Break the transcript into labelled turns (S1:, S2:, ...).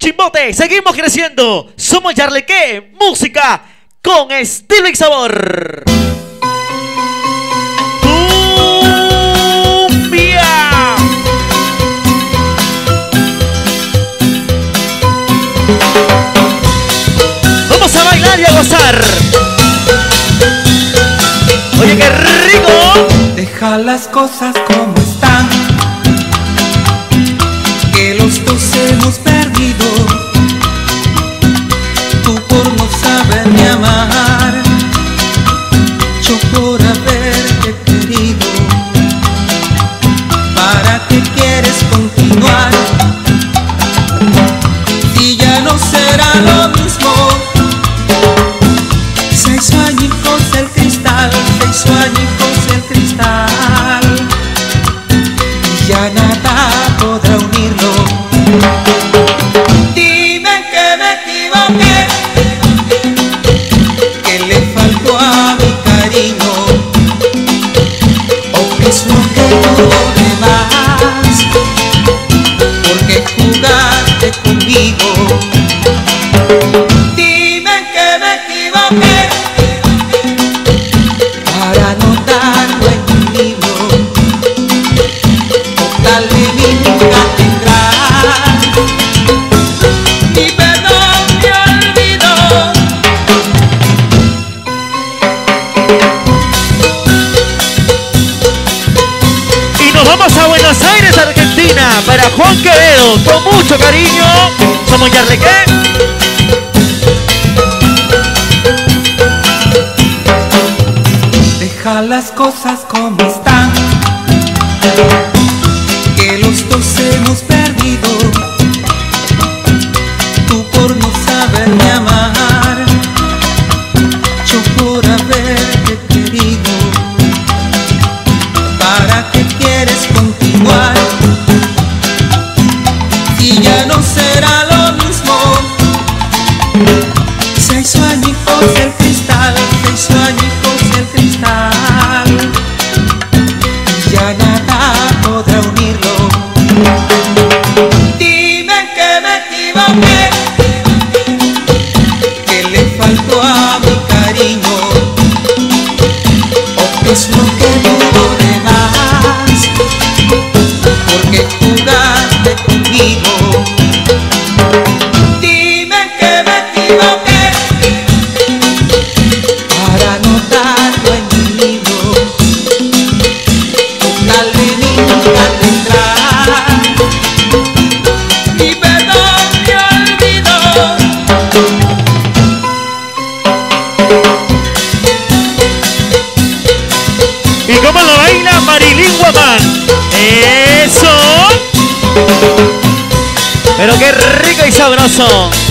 S1: Chimbote, seguimos creciendo. Somos Yarlequé, música con estilo y sabor. ¡Cumbia! Vamos a bailar y a gozar. Oye, qué rico.
S2: Deja las cosas como están, que los dos hemos perdido. Tú por no saberme amar, yo por haberte querido. ¿Para qué quieres continuar? Si ya no será lo mismo. 6 añicos el cristal, 6 añicos el cristal, y ya nada podrá unirlo. Dime que me equivoqué, que le faltó a mi cariño, o que es lo que tuvo de más, porque jugaste conmigo. Dime que me equivoqué, para anotarlo en un libro, o tal vez nunca tendrás mi perdón, mi olvido.
S1: Y nos vamos a Buenos Aires, Argentina, para Juan Quevedo, con mucho cariño. Somos Yarlequé.
S2: Deja las cosas como están, que los dos hemos perdido. Tú por no saberme amar, yo por haberte querido. ¿Para qué quieres continuar? Si ya no será lo mismo. 6 añicos el cristal, 6 añicos el cristal, y ya nada podrá unirlo. Dime que me equivoqué, que le faltó a mi cariño, o que es lo que tuvo de más, porque jugaste conmigo. Dime que me equivoqué, para anotarlo en mi libro, o tal vez nunca tendrás mi perdón, mi olvido.
S1: ¿Y cómo lo baila Marilyn Guamán? ¡Eso! Pero qué rico y sabroso.